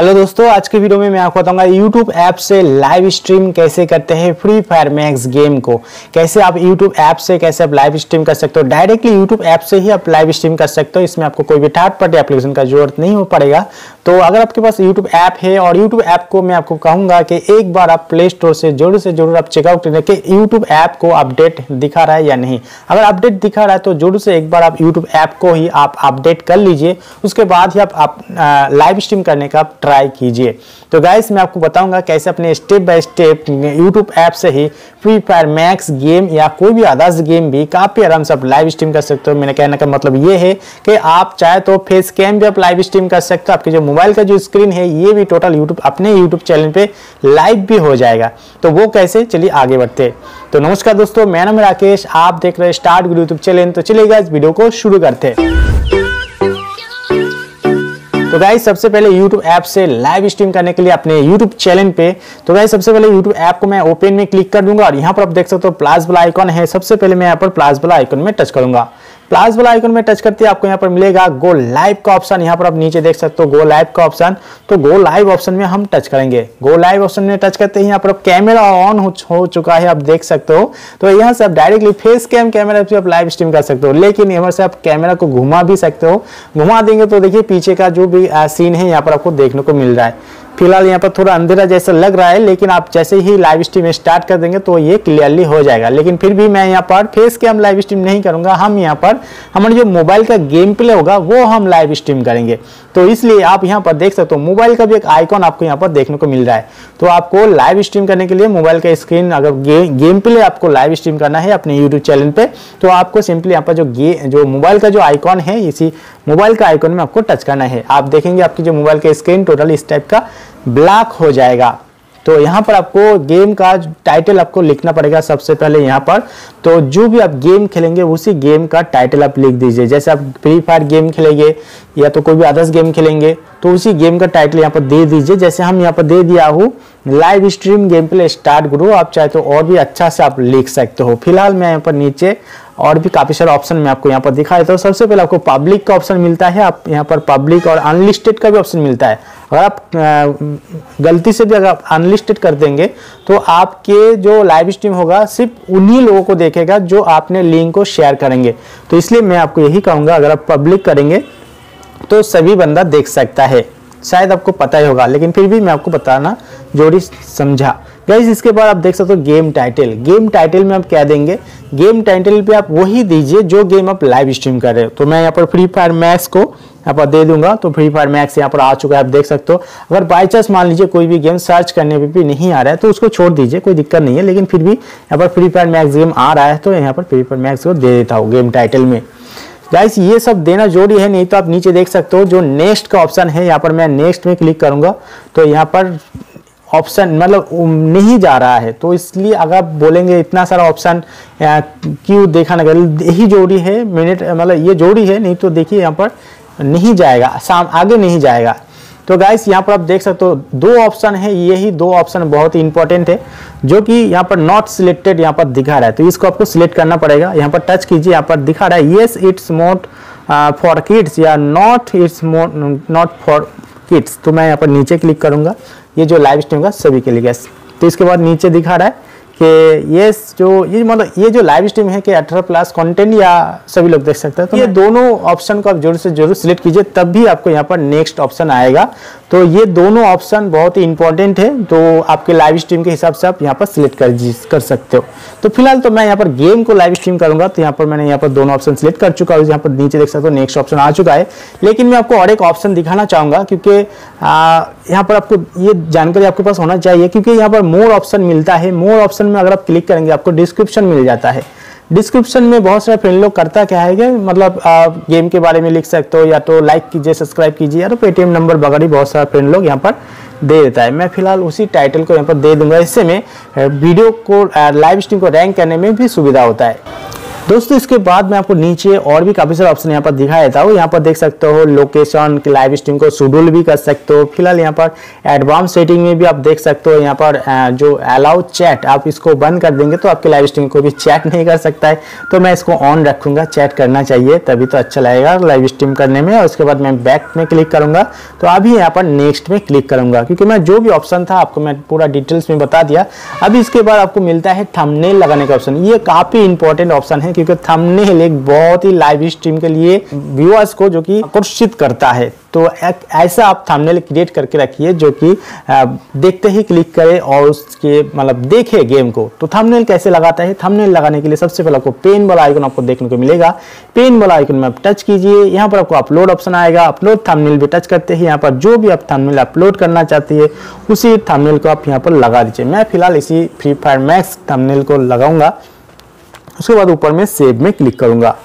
Hello दोस्तों, आज के वीडियो में मैं आपको बताऊंगा YouTube ऐप से लाइव स्ट्रीम कैसे करते हैं फ्री फायर मैक्स गेम को। कैसे आप YouTube ऐप से कैसे आप लाइव स्ट्रीम कर सकते हो, डायरेक्टली YouTube ऐप से ही आप लाइव स्ट्रीम कर सकते हो। इसमें आपको कोई भी थर्ड पार्टी एप्लीकेशन का जरूरत नहीं हो पड़ेगा। तो अगर आपके पास YouTube ऐप है और YouTube ऐप को मैं आपको कहूंगा कि एक बार आप प्ले स्टोर से जरूर आप चेकआउट करें कि YouTube ऐप को अपडेट दिखा रहा है या नहीं। अगर अपडेट दिखा रहा है तो जरूर से एक बार आप YouTube ऐप को ही आप अपडेट कर लीजिए, उसके बाद ही आप लाइव स्ट्रीम करने का ट्राई कीजिए। तो गाइस, मैं आपको बताऊंगा कैसे अपने step by step YouTube app से ही फ्री फायर मैक्स गेम या कोई भी अदर्स गेम भी काफी आराम से आप लाइव स्ट्रीम कर सकते हो। मैंने कहने का मतलब ये है कि आप चाहे तो फेस कैम भी आप लाइव स्ट्रीम कर सकते हो। आपके जो मोबाइल का जो स्क्रीन है ये भी टोटल अपने YouTube चैनल पे लाइव भी हो जाएगा। तो वो कैसे, चलिए आगे बढ़ते हैं। तो नमस्कार दोस्तों, मेरा नाम राकेश, आप देख रहे हैं स्टार्ट गुरु YouTube चैनल। तो चलिए इस वीडियो को शुरू करते हैं। तो गाइस, सबसे पहले YouTube ऐप से लाइव स्ट्रीम करने के लिए अपने YouTube चैनल पे, तो गाइस सबसे पहले YouTube ऐप को मैं ओपन में क्लिक कर दूंगा और यहाँ पर आप देख सकते हो प्लस वाला आइकॉन है। सबसे पहले मैं यहाँ पर प्लस वाला आइकन में टच करूंगा। प्लस वाला आइकन में टच करते आपको यहाँ पर मिलेगा गो लाइव का ऑप्शन। यहाँ पर आप नीचे देख सकते हो गो लाइव का ऑप्शन। तो गो लाइव ऑप्शन में हम टच करेंगे। गो लाइव ऑप्शन में टच करते ही यहाँ पर कैमरा ऑन हो चुका है, आप देख सकते हो। तो यहाँ से आप डायरेक्टली फेस कैमरा से आप लाइव स्ट्रीम कर सकते हो, लेकिन यहाँ से आप कैमरा को घुमा भी सकते हो। घुमा देंगे तो देखिए पीछे का जो भी सीन है यहाँ पर आपको देखने को मिल रहा है। फिलहाल यहाँ पर थोड़ा अंधेरा जैसा लग रहा है, लेकिन आप जैसे ही लाइव स्ट्रीम स्टार्ट कर देंगे तो ये क्लियरली हो जाएगा। लेकिन फिर भी मैं यहाँ पर फेस कैम लाइव स्ट्रीम नहीं करूंगा। हम यहाँ पर हमारे जो मोबाइल का गेम प्ले होगा वो हम लाइव स्ट्रीम करेंगे। तो इसलिए आप यहाँ पर देख सकते हो मोबाइल का भी एक आइकॉन आपको यहाँ पर देखने को मिल रहा है। तो आपको लाइव स्ट्रीम करने के लिए मोबाइल का स्क्रीन, अगर गेम प्ले आपको लाइव स्ट्रीम करना है अपने यूट्यूब चैनल पे, तो आपको सिंपली यहाँ पर जो मोबाइल का जो आइकॉन है, इसी मोबाइल का आइकॉन में आपको टच करना है। आप देखेंगे आपकी जो मोबाइल का स्क्रीन टोटल इस टाइप का ब्लैक हो जाएगा। तो यहाँ पर आपको गेम का टाइटल आपको लिखना पड़ेगा सबसे पहले यहाँ पर। तो जो भी आप गेम खेलेंगे उसी गेम का टाइटल आप लिख दीजिए। जैसे आप फ्री फायर गेम खेलेंगे या तो कोई भी अदर्स गेम खेलेंगे तो उसी गेम का टाइटल यहाँ पर दे दीजिए। जैसे हम यहाँ पर दे दिया हूँ live stream game play start गुरु। आप चाहे तो और भी अच्छा से आप लिख सकते हो। फिलहाल मैं यहाँ पर नीचे और भी काफी सारे ऑप्शन मैं आपको यहाँ पर दिखा देता हूँ। सबसे पहले आपको पब्लिक का ऑप्शन मिलता है। आप यहाँ पर पब्लिक और अनलिस्टेड का भी ऑप्शन मिलता है। अगर आप गलती से भी अगर आप अनलिस्टेड कर देंगे तो आपके जो लाइव स्ट्रीम होगा सिर्फ उन्हीं लोगों को देखेगा जो आपने लिंक को शेयर करेंगे। तो इसलिए मैं आपको यही कहूंगा, अगर आप पब्लिक करेंगे तो सभी बंदा देख सकता है। शायद आपको पता ही होगा, लेकिन फिर भी मैं आपको बताना जोड़ी समझा। गाइस, इसके बाद आप देख सकते हो गेम टाइटल। गेम टाइटल में आप क्या देंगे, गेम टाइटल पे आप वही दीजिए जो गेम आप लाइव स्ट्रीम कर रहे हो। तो मैं यहाँ पर फ्री फायर मैक्स को यहाँ पर दे दूंगा। तो फ्री फायर मैक्स यहाँ पर आ चुका है, आप देख सकते हो। अगर बाई चांस मान लीजिए कोई भी गेम सर्च करने पे भी नहीं आ रहा है तो उसको छोड़ दीजिए, कोई दिक्कत नहीं है। लेकिन फिर भी यहाँ पर फ्री फायर मैक्स गेम आ रहा है तो यहाँ पर फ्री फायर मैक्स को दे देता हूँ गेम टाइटल में। गाइस, ये सब देना जरूरी है, नहीं तो आप नीचे देख सकते हो जो नेक्स्ट का ऑप्शन है, यहाँ पर मैं नेक्स्ट में क्लिक करूंगा तो यहाँ पर ऑप्शन मतलब नहीं जा रहा है। तो इसलिए अगर आप बोलेंगे इतना सारा ऑप्शन क्यों देखा ना, यही जरूरी है, मिनट मतलब ये जरूरी है, नहीं तो देखिए यहाँ पर नहीं जाएगा, आगे नहीं जाएगा। तो गाइस, यहाँ पर आप देख सकते हो दो ऑप्शन है, यही दो ऑप्शन बहुत ही इंपॉर्टेंट है जो कि यहाँ पर नॉट सिलेक्टेड यहाँ पर दिखा रहा है। तो इसको आपको सिलेक्ट करना पड़ेगा। यहाँ पर टच कीजिए, यहाँ पर दिखा रहा है yes it's mode for kids या not it's mode not for kids. तो मैं यहाँ पर नीचे क्लिक करूंगा, ये जो लाइव स्ट्रीम का सभी के लिए। तो इसके बाद नीचे दिखा रहा है कि ये जो लाइव स्ट्रीम है कि 18+ कंटेंट या सभी लोग देख सकते हैं। तो ये दोनों ऑप्शन को आप जरूर सिलेक्ट कीजिए, तब भी आपको यहाँ पर नेक्स्ट ऑप्शन आएगा। तो ये दोनों ऑप्शन बहुत ही इंपॉर्टेंट है, तो आपके लाइव स्ट्रीम के हिसाब से आप यहाँ पर सिलेक्ट कर सकते हो। तो फिलहाल तो मैं यहाँ पर गेम को लाइव स्ट्रीम करूंगा, तो यहाँ पर मैंने यहाँ पर दोनों ऑप्शन सिलेक्ट कर चुका हूँ। यहाँ पर नीचे देख सकते हो नेक्स्ट ऑप्शन आ चुका है। लेकिन मैं आपको और एक ऑप्शन दिखाना चाहूंगा, क्योंकि यहाँ पर आपको ये जानकारी आपके पास होना चाहिए, क्योंकि यहाँ पर मोर ऑप्शन मिलता है। मोर ऑप्शन में अगर आप क्लिक करेंगे आपको डिस्क्रिप्शन मिल जाता है। डिस्क्रिप्शन में बहुत सारे फ्रेंड लोग करता क्या है कि मतलब गेम के बारे में लिख सकते हो, या तो लाइक कीजिए, सब्सक्राइब कीजिए, या तो पेटीएम नंबर वगैरह बहुत सारा फ्रेंड लोग यहाँ पर दे देता है। मैं फिलहाल उसी टाइटल को यहाँ पर दे दूंगा। इससे में वीडियो को लाइव स्ट्रीम को रैंक करने में भी सुविधा होता है। दोस्तों इसके बाद मैं आपको नीचे और भी काफी सारे ऑप्शन यहाँ पर दिखा देता हूँ। यहाँ पर देख सकते हो लोकेशन, लाइव स्ट्रीम को शेड्यूल भी कर सकते हो। फिलहाल यहाँ पर एडवांस सेटिंग में भी आप देख सकते हो, यहाँ पर जो अलाउ चैट आप इसको बंद कर देंगे तो आपके लाइव स्ट्रीम को भी चैट नहीं कर सकता है, तो मैं इसको ऑन रखूंगा। चैट करना चाहिए तभी तो अच्छा लगेगा लाइव स्ट्रीम करने में। और उसके बाद मैं बैक में क्लिक करूंगा, तो अभी यहाँ पर नेक्स्ट में क्लिक करूंगा, क्योंकि मैं जो भी ऑप्शन था आपको मैं पूरा डिटेल्स में बता दिया। अभी इसके बाद आपको मिलता है थंबनेल लगाने का ऑप्शन। ये काफी इंपॉर्टेंट ऑप्शन है, क्योंकि थंबनेल एक बहुत ही लाइव स्ट्रीम के लिए व्यूअर्स को जो कि आकर्षित करता है। तो ऐसा आप थंबनेल क्रिएट करके रखिए जो कि देखते ही क्लिक करे और उसके मतलब देखे गेम को। तो थंबनेल कैसे लगाता है? थंबनेल लगाने के लिए सबसे पहले आपको पेन वाला आइकन आपको देखने को मिलेगा। पेन वाला आइकन में आप टच कीजिए, यहाँ पर आपको अपलोड ऑप्शन आएगा। अपलोड थंबनेल भी टच करते ही यहाँ पर जो भी आप थंबनेल अपलोड करना चाहती है उसी थंबनेल को आप यहाँ पर लगा दीजिए। मैं फिलहाल इसी फ्री फायर मैक्स थंबनेल को लगाऊंगा। उसके बाद ऊपर में सेव में क्लिक करूंगा।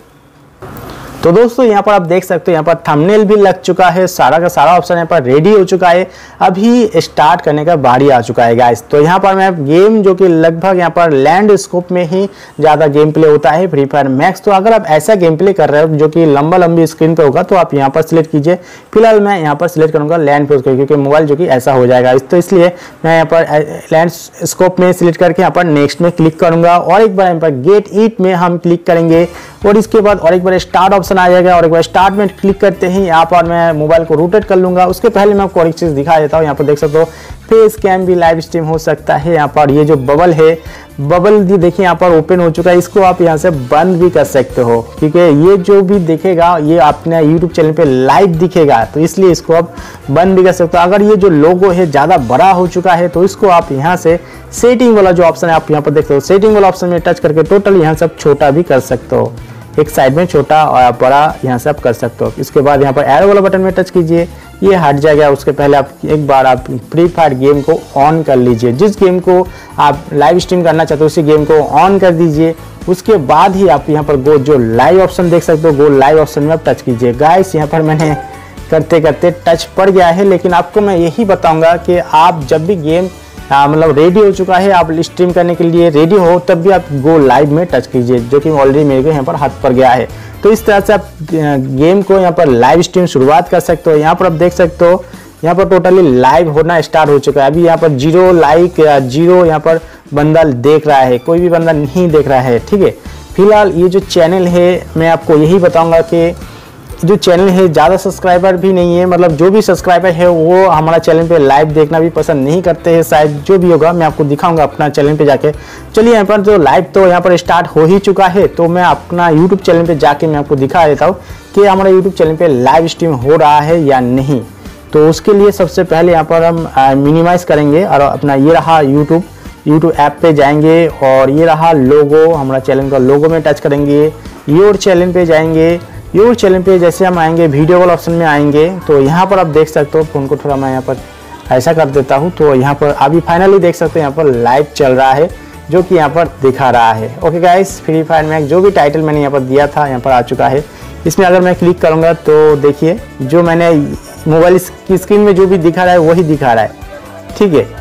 तो दोस्तों यहाँ पर आप देख सकते हो यहाँ पर थंबनेल भी लग चुका है, सारा का सारा ऑप्शन यहाँ पर रेडी हो चुका है। अभी स्टार्ट करने का बारी आ चुका है गाइस। तो यहाँ पर मैं गेम जो कि लगभग यहाँ पर लैंड स्कोप में ही ज़्यादा गेम प्ले होता है फ्री फायर मैक्स। तो अगर आप ऐसा गेम प्ले कर रहे हो जो कि लंबी स्क्रीन पे होगा तो आप यहाँ पर सिलेक्ट कीजिए। फिलहाल मैं यहाँ पर सिलेक्ट करूँगा लैंड पे, क्योंकि मोबाइल जो कि ऐसा हो जाएगा, तो इसलिए मैं यहाँ पर लैंड स्कोप में सिलेक्ट करके यहाँ पर नेक्स्ट में क्लिक करूँगा। और एक बार यहाँ पर गेट इट में हम क्लिक करेंगे और इसके बाद और एक बार स्टार्ट ऑप्शन आ जाएगा। और एक बार स्टार्ट में क्लिक करते ही यहाँ पर मैं मोबाइल को रोटेट कर लूंगा। उसके पहले मैं आपको एक चीज़ दिखा देता हूँ। यहाँ पर देख सकते हो फेस कैम भी लाइव स्ट्रीम हो सकता है। यहाँ पर ये जो बबल है, बबल भी देखिए यहाँ पर ओपन हो चुका है। इसको आप यहाँ से बंद भी कर सकते हो, क्योंकि ये जो भी दिखेगा ये अपने यूट्यूब चैनल पे लाइव दिखेगा, तो इसलिए इसको आप बंद भी कर सकते हो। अगर ये जो लोगो है ज़्यादा बड़ा हो चुका है तो इसको आप यहाँ से सेटिंग वाला जो ऑप्शन है आप यहाँ पर देखते हो, सेटिंग वाला ऑप्शन में टच करके टोटल यहाँ से आप छोटा भी कर सकते हो। एक साइड में छोटा और बड़ा यहाँ से आप कर सकते हो। इसके बाद यहाँ पर एरो वाला बटन में टच कीजिए, ये हट जाएगा। उसके पहले आप एक बार आप फ्री फायर गेम को ऑन कर लीजिए। जिस गेम को आप लाइव स्ट्रीम करना चाहते हो उसी गेम को ऑन कर दीजिए। उसके बाद ही आप यहाँ पर गो जो लाइव ऑप्शन देख सकते हो, गो लाइव ऑप्शन में आप टच कीजिए। गाइस यहाँ पर मैंने करते करते टच पड़ गया है, लेकिन आपको मैं यही बताऊँगा कि आप जब भी गेम मतलब रेडी हो चुका है, आप स्ट्रीम करने के लिए रेडी हो, तब भी आप गो लाइव में टच कीजिए, जो कि ऑलरेडी मेरे को यहाँ पर हाथ पर गया है। तो इस तरह से आप गेम को यहाँ पर लाइव स्ट्रीम शुरुआत कर सकते हो। यहाँ पर आप देख सकते हो यहाँ पर टोटली लाइव होना स्टार्ट हो चुका है। अभी यहाँ पर 0 लाइक या 0 यहाँ पर बंदा देख रहा है, कोई भी बंदा नहीं देख रहा है। ठीक है, फिलहाल ये जो चैनल है मैं आपको यही बताऊँगा कि जो चैनल है ज़्यादा सब्सक्राइबर भी नहीं है, मतलब जो भी सब्सक्राइबर है वो हमारा चैनल पे लाइव देखना भी पसंद नहीं करते हैं। शायद जो भी होगा मैं आपको दिखाऊंगा अपना चैनल पे जाके। चलिए यहाँ पर जो लाइव तो यहाँ पर स्टार्ट हो ही चुका है, तो मैं अपना यूट्यूब चैनल पे जाके मैं आपको दिखा देता हूँ कि हमारा यूट्यूब चैनल पे लाइव स्ट्रीम हो रहा है या नहीं। तो उसके लिए सबसे पहले यहाँ पर हम मिनिमाइज़ करेंगे और अपना ये रहा यूट्यूब ऐप पे जाएंगे और ये रहा लोगो, हमारा चैनल का लोगो में टच करेंगे। योर चैनल पे जाएंगे, योर चैनल पे जैसे हम आएंगे वीडियो वाला ऑप्शन में आएंगे तो यहाँ पर आप देख सकते हो। फ़ोन को थोड़ा मैं यहाँ पर ऐसा कर देता हूँ, तो यहाँ पर अभी फाइनली देख सकते हो यहाँ पर लाइव चल रहा है, जो कि यहाँ पर दिखा रहा है। Okay guys, Free fire Max जो भी टाइटल मैंने यहाँ पर दिया था यहाँ पर आ चुका है। इसमें अगर मैं क्लिक करूँगा तो देखिए जो मैंने मोबाइल की स्क्रीन में जो भी दिखा रहा है वही दिखा रहा है। ठीक है,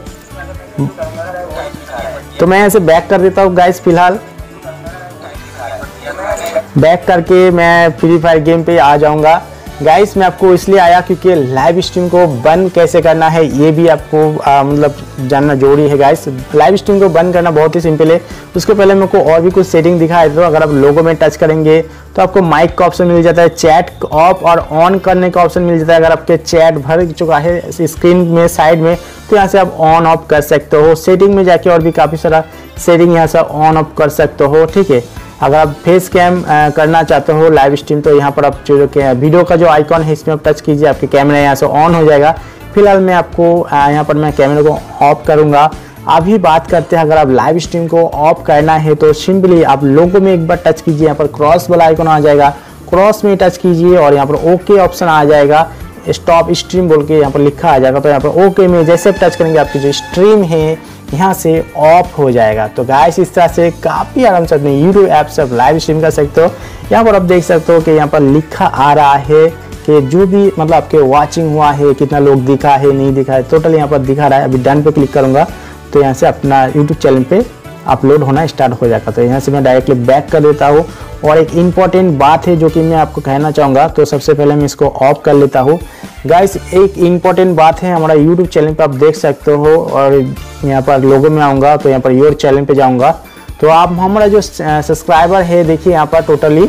तो मैं यहाँ से बैक कर देता हूँ गाइस। फिलहाल बैक करके मैं फ्री फायर गेम पे आ जाऊंगा। गाइस मैं आपको इसलिए आया क्योंकि लाइव स्ट्रीम को बंद कैसे करना है ये भी आपको मतलब जानना जरूरी है गाइस। लाइव स्ट्रीम को बंद करना बहुत ही सिंपल है। उसके पहले मेरे को और भी कुछ सेटिंग दिखा देता हूं। अगर आप लोगो में टच करेंगे तो आपको माइक का ऑप्शन मिल जाता है, चैट ऑफ और ऑन करने का ऑप्शन मिल जाता है। अगर आपके चैट भर चुका है स्क्रीन में साइड में तो यहाँ से आप ऑन ऑफ कर सकते हो। सेटिंग में जाके और भी काफ़ी सारा सेटिंग यहाँ से ऑन ऑफ कर सकते हो। ठीक है, अगर आप फेस कैम करना चाहते हो लाइव स्ट्रीम तो यहाँ पर आप जो वीडियो का जो आइकॉन है इसमें आप टच कीजिए, आपके कैमरा यहाँ से ऑन हो जाएगा। फिलहाल मैं आपको यहाँ पर मैं कैमरे को ऑफ करूँगा। अभी बात करते हैं अगर आप लाइव स्ट्रीम को ऑफ करना है तो सिंपली आप लोगो में एक बार टच कीजिए, यहाँ पर क्रॉस वाला आइकॉन आ जाएगा, क्रॉस में टच कीजिए और यहाँ पर ओके ऑप्शन आ जाएगा, स्टॉप स्ट्रीम बोल के यहाँ पर लिखा आ जाएगा। तो यहाँ पर ओके में जैसे टच करेंगे आपकी जो स्ट्रीम है यहाँ से ऑफ हो जाएगा। तो गाइस इस तरह से काफ़ी आराम से अपने यूट्यूब ऐप से आप लाइव स्ट्रीम कर सकते हो। यहाँ पर आप देख सकते हो कि यहाँ पर लिखा आ रहा है कि जो भी मतलब आपके वॉचिंग हुआ है, कितना लोग दिखा है नहीं दिखा है, टोटल यहाँ पर दिखा रहा है। अभी डन पे क्लिक करूँगा तो यहाँ से अपना यूट्यूब चैनल पे अपलोड होना स्टार्ट हो जाएगा। तो यहाँ से मैं डायरेक्टली बैक कर देता हूँ। और एक इम्पॉर्टेंट बात है जो कि मैं आपको कहना चाहूँगा, तो सबसे पहले मैं इसको ऑफ कर लेता हूँ। गाइस एक इम्पॉर्टेंट बात है, हमारा यूट्यूब चैनल पर आप देख सकते हो, और यहाँ पर लोगो में आऊँगा तो यहाँ पर योर चैनल पे जाऊँगा, तो आप हमारा जो सब्सक्राइबर है देखिए यहाँ पर टोटली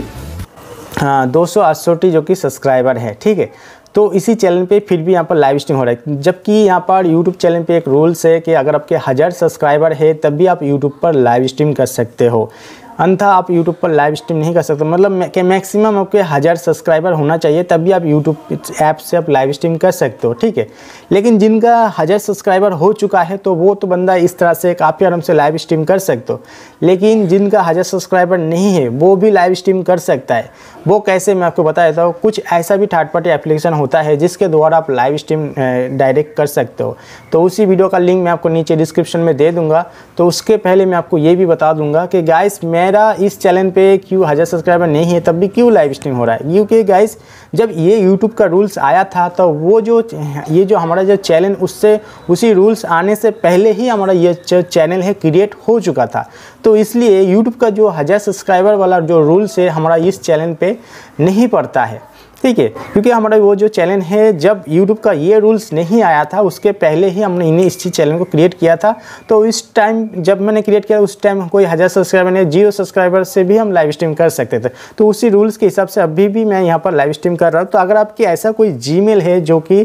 268 जो कि सब्सक्राइबर है, ठीक है। तो इसी चैनल पे फिर भी यहाँ पर लाइव स्ट्रीम हो रहा है, जबकि यहाँ पर यूट्यूब चैनल पे एक रूल्स है कि अगर आपके 1000 सब्सक्राइबर है तब भी आप यूट्यूब पर लाइव स्ट्रीम कर सकते हो, अन्यथा आप यूट्यूब पर लाइव स्ट्रीम नहीं कर सकते। मतलब कि मैक्सिमम आपके 1000 सब्सक्राइबर होना चाहिए तब भी आप यूट्यूब ऐप से आप लाइव स्ट्रीम कर सकते हो, ठीक है। लेकिन जिनका 1000 सब्सक्राइबर हो चुका है तो वो तो बंदा इस तरह से काफ़ी आराम से लाइव स्ट्रीम कर सकते हो, लेकिन जिनका 1000 सब्सक्राइबर नहीं है वो भी लाइव स्ट्रीम कर सकता है। वो कैसे, मैं आपको बता देता हूँ। कुछ ऐसा भी थर्ड पार्टी एप्लीकेशन होता है जिसके द्वारा आप लाइव स्ट्रीम डायरेक्ट कर सकते हो, तो उसी वीडियो का लिंक मैं आपको नीचे डिस्क्रिप्शन में दे दूँगा। तो उसके पहले मैं आपको ये भी बता दूँगा कि गाइस मेरा इस चैनल पे क्यों 1000 सब्सक्राइबर नहीं है तब भी क्यों लाइव स्ट्रीम हो रहा है, क्योंकि गाइस जब ये यूट्यूब का रूल्स आया था तो वो ये जो हमारा जो चैनल उससे उसी रूल्स आने से पहले ही हमारा ये चैनल है क्रिएट हो चुका था। तो इसलिए यूट्यूब का जो 1000 सब्सक्राइबर वाला जो रूल्स है हमारा इस चैनल पे नहीं पड़ता है, ठीक है। क्योंकि हमारा वो जो चैनल है जब यूट्यूब का ये रूल्स नहीं आया था उसके पहले ही हमने इस चैनल को क्रिएट किया था। तो इस टाइम जब मैंने क्रिएट किया उस टाइम कोई 1000 सब्सक्राइबर नहीं, 0 सब्सक्राइबर से भी हम लाइव स्ट्रीम कर सकते थे। तो उसी रूल्स के हिसाब से अभी भी मैं यहाँ पर लाइव स्ट्रीम कर रहा हूँ। तो अगर आपकी ऐसा कोई जीमेल है जो कि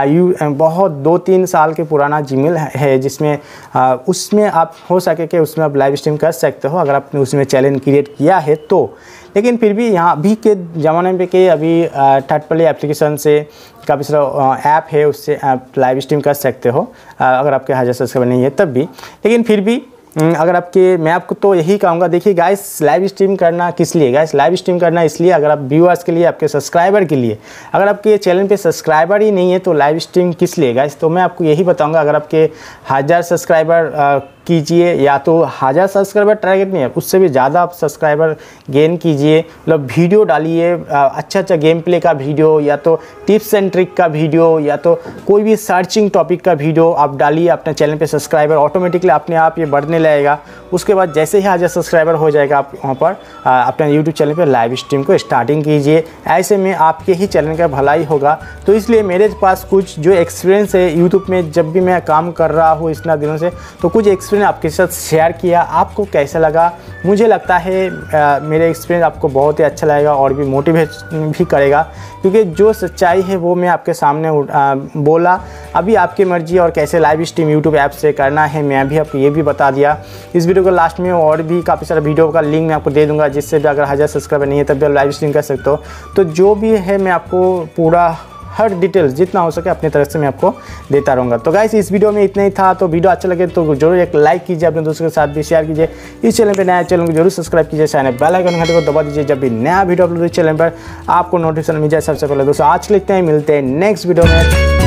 बहुत 2-3 साल के पुराना जीमेल है जिसमें उसमें आप हो सके कि उसमें आप लाइव स्ट्रीम कर सकते हो अगर आपने उसमें चैनल क्रिएट किया है तो। लेकिन फिर भी यहाँ अभी के ज़माने में कि अभी थर्ड पार्टी एप्लीकेशन से काफ़ी सारा ऐप है उससे आप लाइव स्ट्रीम कर सकते हो अगर आपके 1000 सब्सक्राइबर नहीं है तब भी। लेकिन फिर भी अगर आपके, मैं आपको तो यही कहूँगा, देखिए गाइस लाइव स्ट्रीम करना किस लिए, गाइस लाइव स्ट्रीम करना इसलिए अगर आप व्यूअर्स के लिए, आपके सब्सक्राइबर के लिए। अगर आपके चैनल पे सब्सक्राइबर ही नहीं है तो लाइव स्ट्रीम किस लिए गाइस, तो मैं आपको यही बताऊँगा। अगर आपके 1000 सब्सक्राइबर कीजिए या तो 1000 सब्सक्राइबर टारगेट नहीं है, उससे भी ज़्यादा आप सब्सक्राइबर गेन कीजिए, मतलब वीडियो डालिए, अच्छा गेम प्ले का वीडियो या तो टिप्स एंड ट्रिक का वीडियो या तो कोई भी सर्चिंग टॉपिक का वीडियो आप डालिए अपने चैनल पे, सब्सक्राइबर ऑटोमेटिकली अपने आप ये बढ़ने लगेगा। उसके बाद जैसे ही 1000 सब्सक्राइबर हो जाएगा आप वहाँ पर अपने यूट्यूब चैनल पर लाइव स्ट्रीम को स्टार्टिंग कीजिए। ऐसे में आपके ही चैनल का भलाई होगा। तो इसलिए मेरे पास कुछ जो एक्सपीरियंस है यूट्यूब में, जब भी मैं काम कर रहा हूँ इतना दिनों से, तो कुछ एक्सपीरियंस आपके साथ शेयर किया। आपको कैसा लगा? मुझे लगता है मेरे एक्सपीरियंस आपको बहुत ही अच्छा लगेगा और भी मोटिवेट भी करेगा, क्योंकि जो सच्चाई है वो मैं आपके सामने बोला। अभी आपकी मर्जी और कैसे लाइव स्ट्रीम यूट्यूब ऐप से करना है मैं भी आपको ये भी बता दिया। इस वीडियो को लास्ट में और भी काफ़ी सारा वीडियो का लिंक मैं आपको दे दूंगा, जिससे भी अगर 1000 सब्सक्राइबर नहीं है तब भी आप लाइव स्ट्रीम कर सकते हो। तो जो भी है मैं आपको पूरा हर डिटेल्स जितना हो सके अपनी तरफ से मैं आपको देता रहूँगा। तो गाइस इस वीडियो में इतना ही था। तो वीडियो अच्छा लगे तो जरूर एक लाइक कीजिए, अपने दोस्तों के साथ भी शेयर कीजिए। इस चैनल पे नया चैनल को जरूर सब्सक्राइब कीजिए, साथ बेल आइकन घंटे को दबा दीजिए, जब भी नया वीडियो अपलोड इस चैनल पर आपको नोटिफिकेशन मिल जाए सबसे पहले। दोस्तों आज लिखते हैं, मिलते हैं नेक्स्ट वीडियो में।